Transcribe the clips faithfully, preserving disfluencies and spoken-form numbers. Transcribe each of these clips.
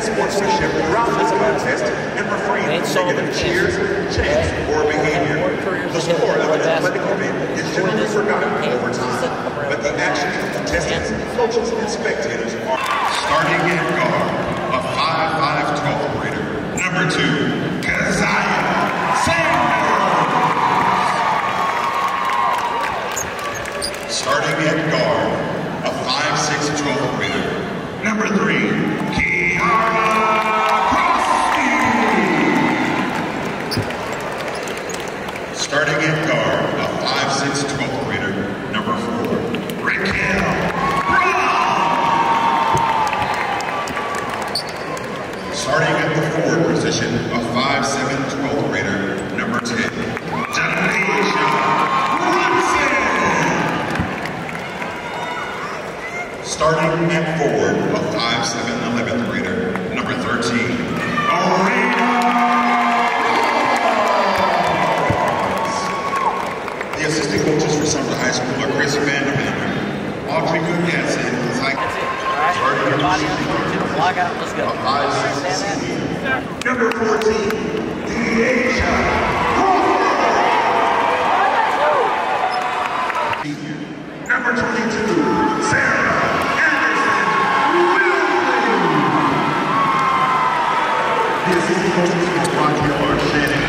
sportsmanship throughout this contest and refrain from negative cheers, chants, or behavior. The sport of an athletic event is generally forgotten over time, but the actions of contestants, coaches, and spectators are starting in guard, a five five twelfth grader. Number two, Keziah Sanders. Starting at guard, a five six twelfth grader. Number three, Kiara Crosby. Starting at guard, a five six twelfth grader. Number four, Raquel Brown. Starting at the forward position, a five seven twelfth grader. Number ten, Denasia Brunson. Starting at forward, a five seven eleventh grader, number thirteen, Arena. The assistant coaches for Sumter High School are Chris Vanderbilt, Audrey Goodgasson, Zach. Alright, your body on to the block out, let's go. Number fourteen, Deasia Crawford. Number twenty-two, Sarah. This is the coaches for Roger R. Shannon.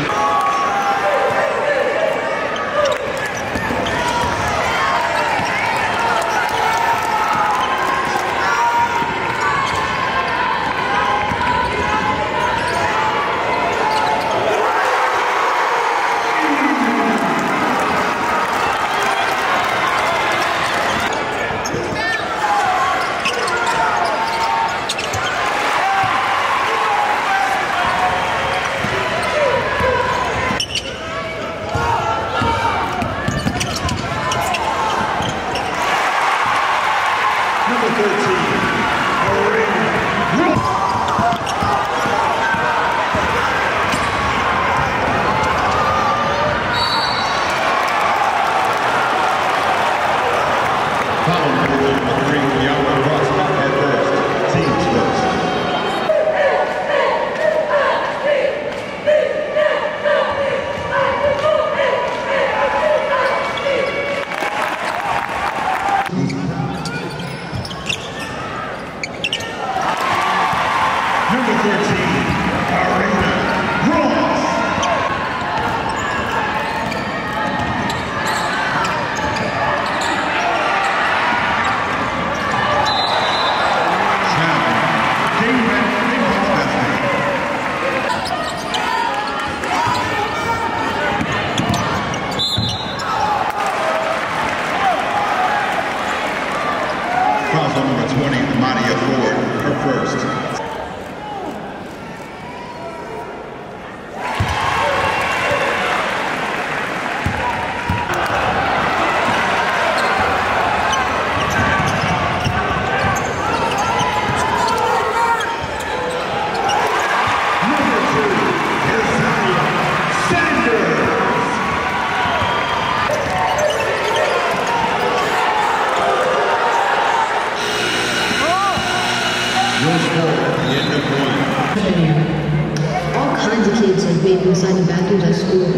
Number twenty, Madia Ford, her first. All kinds of kids have babies inside the bathrooms at school.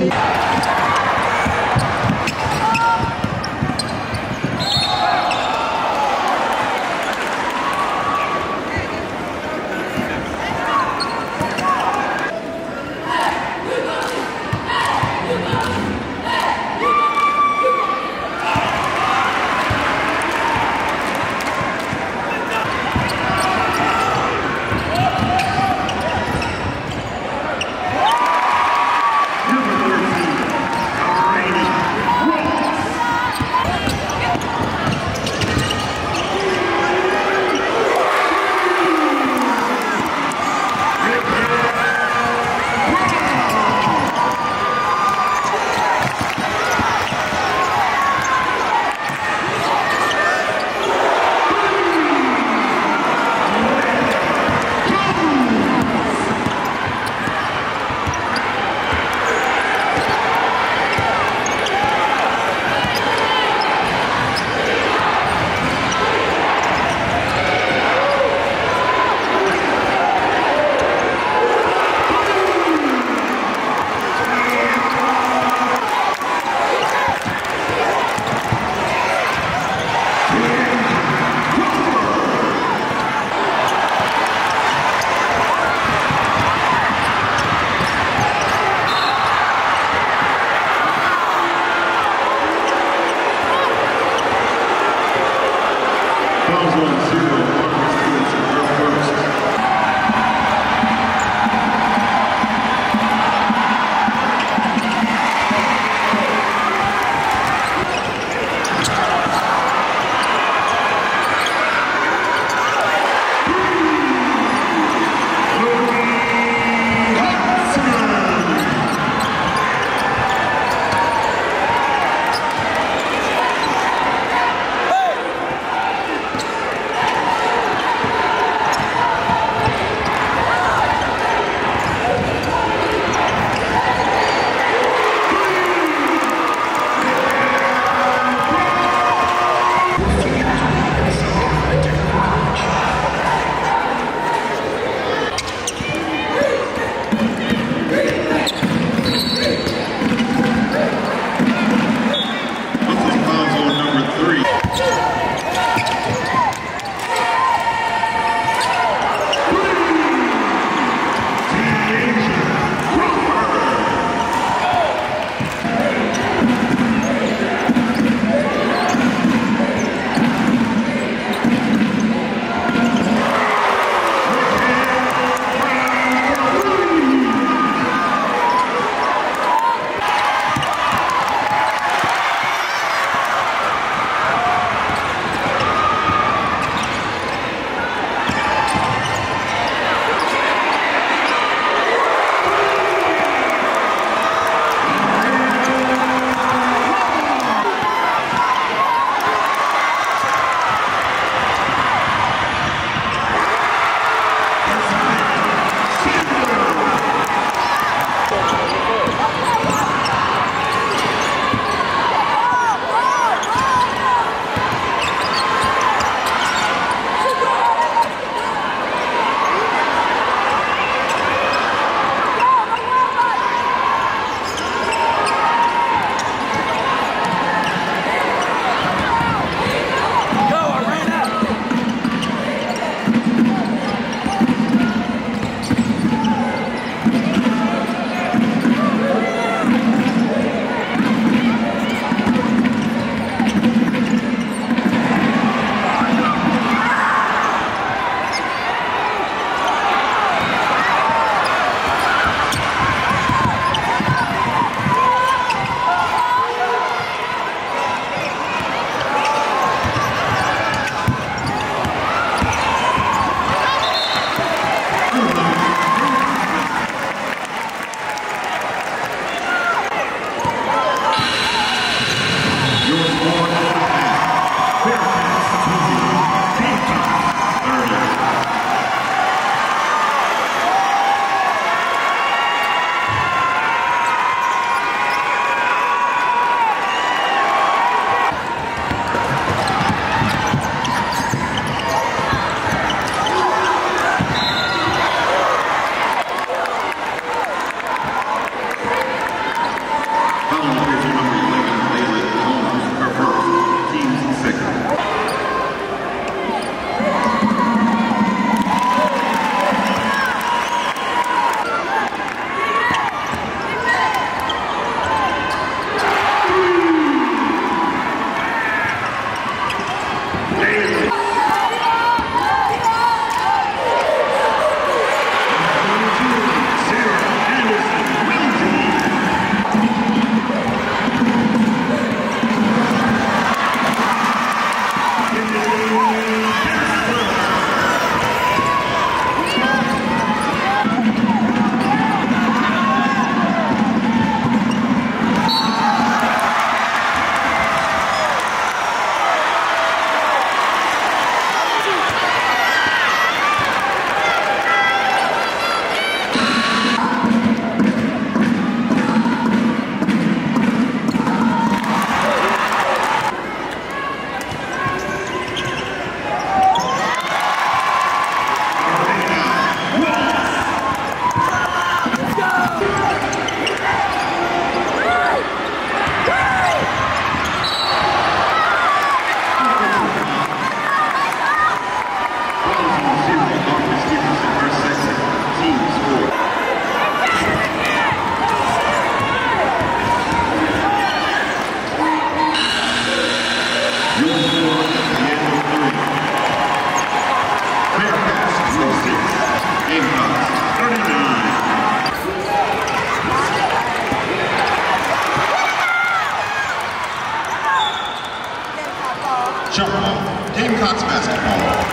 Shuffle, Gamecocks basketball.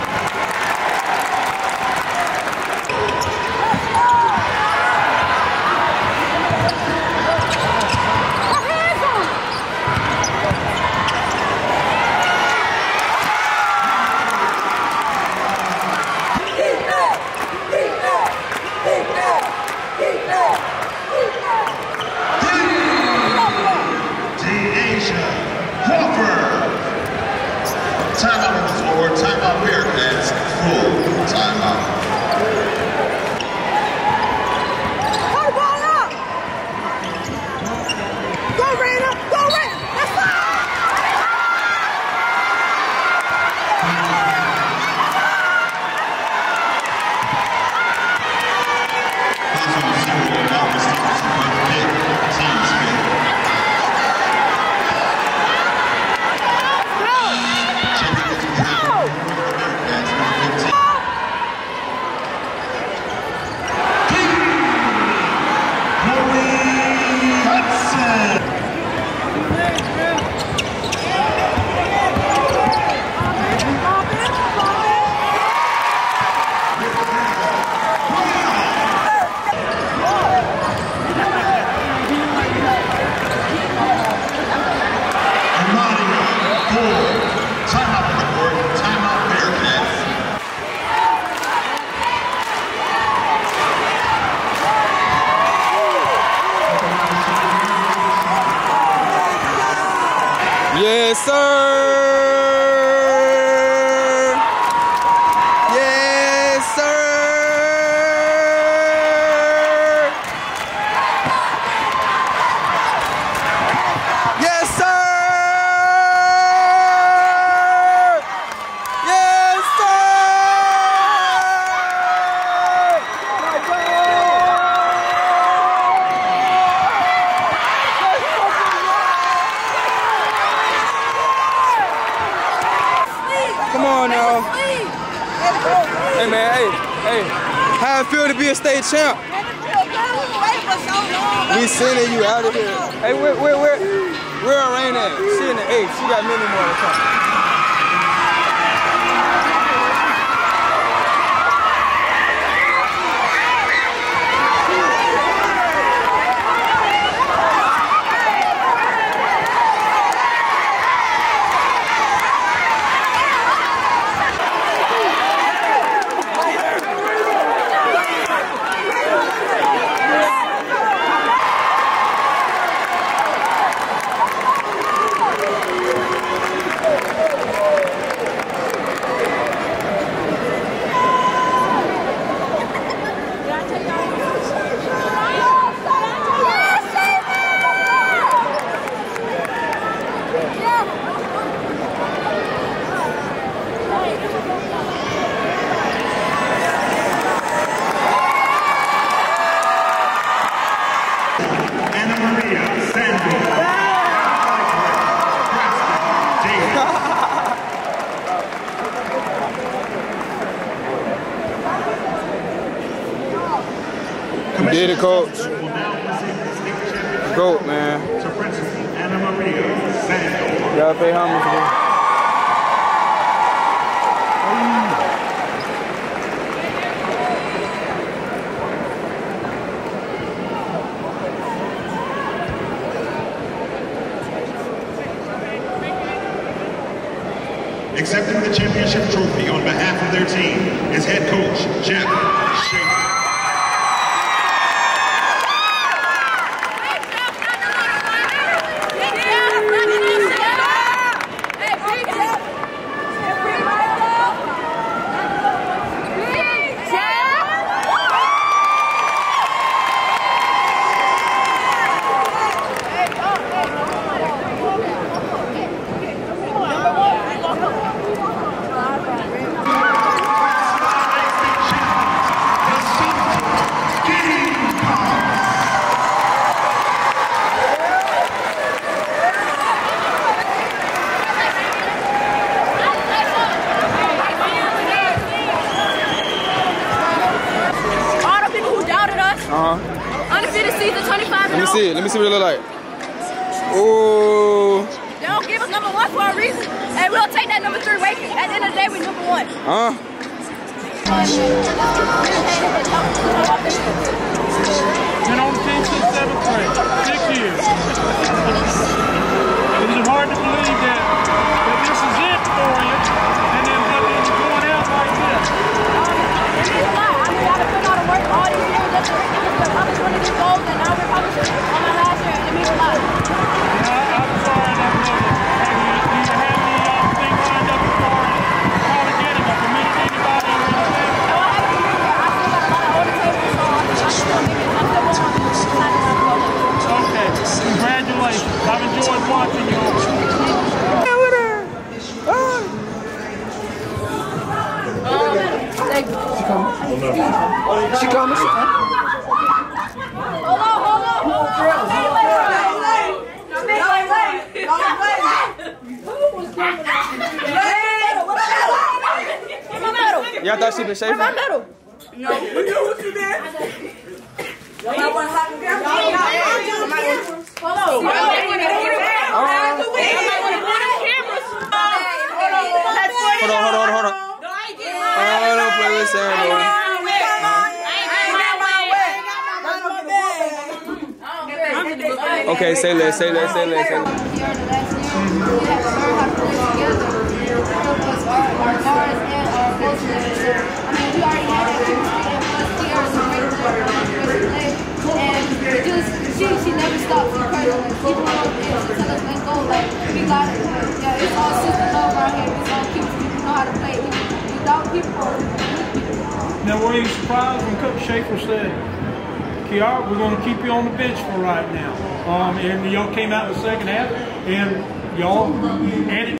Timeout on the floor, timeout Bearcats, full timeout. Go ball up! Go Raina! Go Raina! Let's go! That's on zero, Marcus Stevenson, but big team spin. Yes, sir. Yes, sir. Yes, sir. Yes, sir. Come on now. Hey man, hey, hey. How it feel to be a state champ? We sending you out of here. Hey, where, where, where, where are Rain at? She in the eighth. She got many more to come. You did it, coach. Goat, man. You gotta pay homage to them. Accepting the championship trophy on behalf of their team is head coach Jeff Shaker. Uh-huh. Undefeated season twenty-five Let and me oh. see it. Let me see what it look like. Ooh. They don't give us number one for a reason. And we'll take that number three ranking. At the end of the day, we number one. Huh? Been on the team since seventh grade. Six years. It is hard to believe that, that this is it for you, and then but then you're going out like this. It means a lot. I mean, I've been putting all the work all these years just to accomplish one of these goals, and now we're publishing on my last year, and it means a lot. Yeah, I'm sorry, I don't know. Have you, do you have any uh, things lined up as far as how to get him? Have you committed to anybody or anything? No, I haven't committed yet. I still got a lot of older tables, so I'm still making, I'm still working on this. Okay, congratulations. I've enjoyed watching you. She coming. Hold on, hold on, hold on. Wait, wait, wait. Y'all thought she been shaving? No, we knew what you did. I want to have a girl. Hold on. Hold on, hold on, hold on. Oh, don't play with Sarah. Okay, say less, say less, say less, say less. We are the last year. We have to learn how to play together. Help us our our stars and our coaches. So I mean, we already had that chemistry, and plus we are some great players, great play, and it just she she never stops encouraging us. Even though she tell us let's go, like we got it. Yeah, it's all sister love around here. It's all kids people know how to play. Without people. Now, were you surprised when Coach Schaefer said, Kiara, we're going to keep you on the bench for right now? Um, and y'all came out in the second half, and y'all added